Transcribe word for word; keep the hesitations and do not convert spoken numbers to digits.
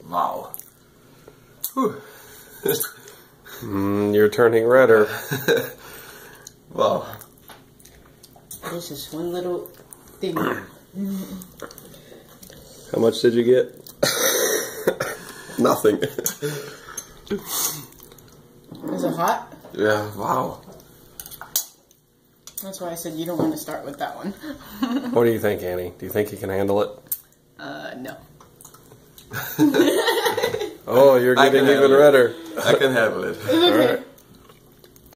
Wow. mm, you're turning redder. Wow. This is one little thing. How much did you get? Nothing. Is it hot? Yeah, wow. That's why I said you don't want to start with that one. What do you think, Annie? Do you think you can handle it? Uh, no. Oh, you're getting even it. redder. I can handle it. It's okay. All right.